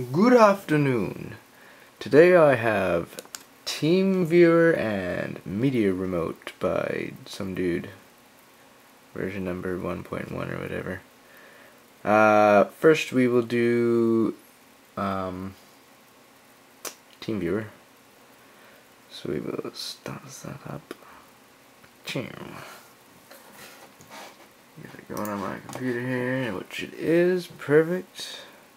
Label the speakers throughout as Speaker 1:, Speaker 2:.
Speaker 1: Good afternoon. Today I have Teamviewer and Media Remote by some dude. Version number 1.1 or whatever. First we will do Teamviewer. So we will start that up. Get it going on my computer here, which it is. Perfect.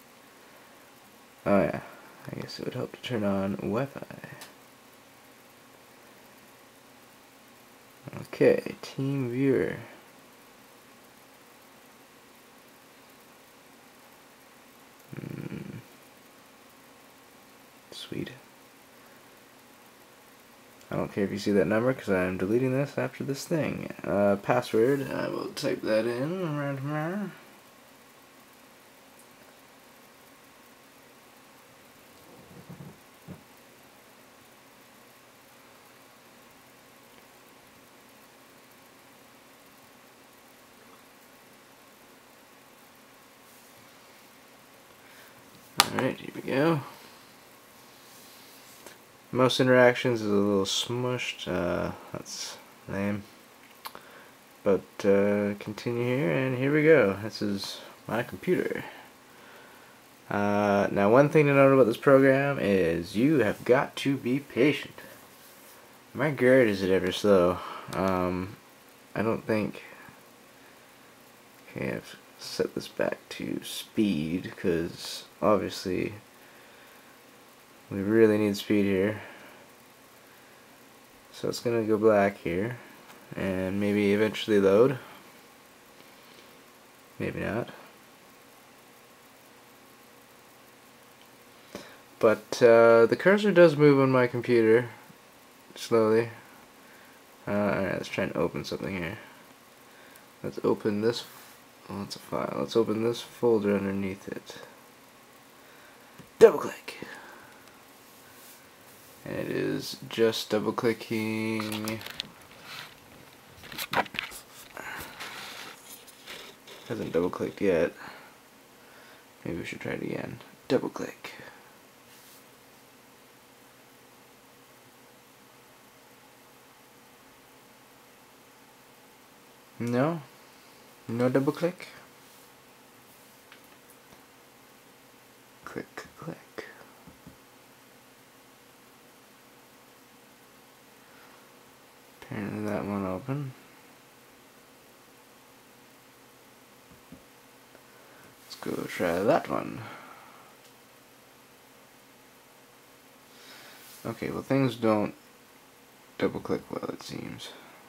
Speaker 1: Oh yeah, I guess it would help to turn on Wi-Fi. Okay, Teamviewer. Sweet. I don't care if you see that number because I'm deleting this after this thing. Password, I will type that in right here. Alright, here we go. Most interactions is a little smushed, that's lame. But continue here, and here we go. This is my computer. Now one thing to note about this program is you have got to be patient. My GERD is ever slow. I don't think... Okay, I've set this back to speed because obviously we really need speed here. So it's gonna go black here and maybe eventually load. Maybe not. But the cursor does move on my computer slowly. Alright, let's try and open something here. Let's open this. Oh, it's a file. Let's open this folder underneath it. Double click. And it is just double clicking. Hasn't double clicked yet. Maybe we should try it again. Double click. No? No double click? Click, click. Apparently that one open. Let's go try that one. Okay, well things don't double click well, it seems.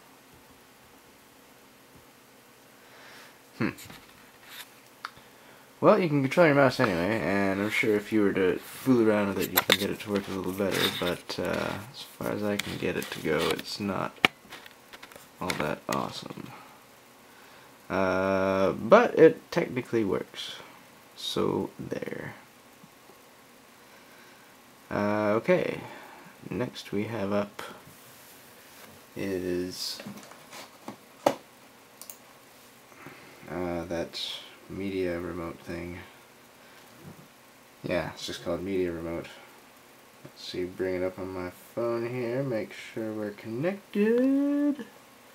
Speaker 1: Well, you can control your mouse anyway, and I'm sure if you were to fool around with it, you can get it to work a little better, but as far as I can get it to go, it's not all that awesome. But it technically works. So, there. Okay. Next we have up is that media remote thing. Yeah, it's just called media remote. Let's see, bring it up on my phone here, make sure we're connected.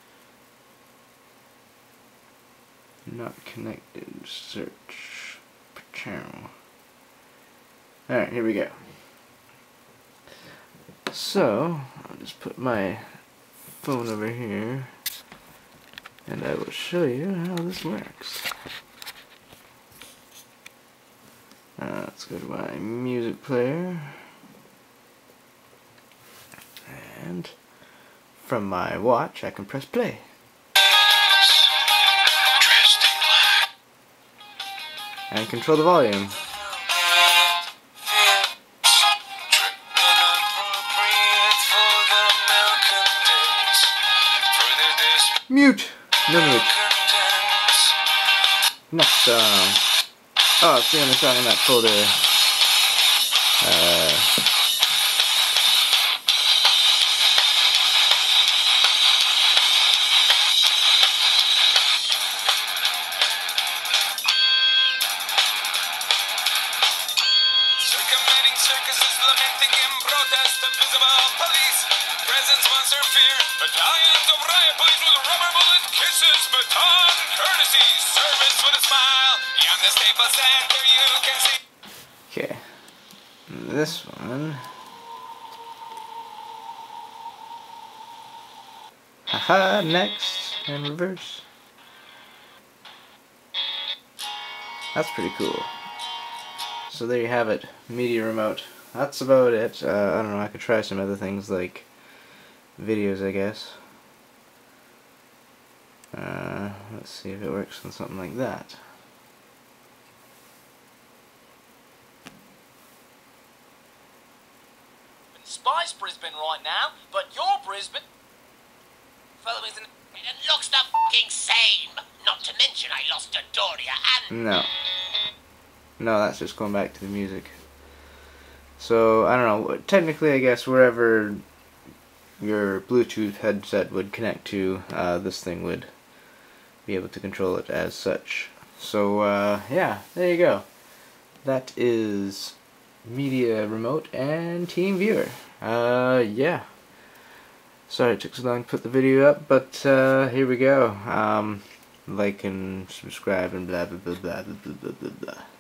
Speaker 1: Not connected, search channel. Alright, here we go. So, I'll just put my phone over here and I will show you how this works. Let's go to my music player, and from my watch I can press play. And control the volume. Mute! No mute. Next song. Oh, it's the only song in that folder.
Speaker 2: committing circuses, lamenting in protest of visible police. Presence, monster, fear. Battalions of riot police with rubber bullet kisses. Baton, courtesy, service with a smile. Beyond the Staples Center, you can see.
Speaker 1: Okay. This one. Haha, next. And reverse. That's pretty cool. So there you have it. Media remote. That's about it. I don't know, I could try some other things like videos, I guess. Let's see if it works on something like that.
Speaker 3: Spice Brisbane right now, but your Brisbane following the it looks the fucking same. Not to mention I lost a Doria and
Speaker 1: No. No, that's just going back to the music. So, I don't know, technically I guess wherever your Bluetooth headset would connect to, this thing would be able to control it as such. So, yeah, there you go. That is Media Remote and Teamviewer. Yeah. Sorry it took so long to put the video up, but here we go. Like and subscribe and blah blah blah blah blah blah blah blah.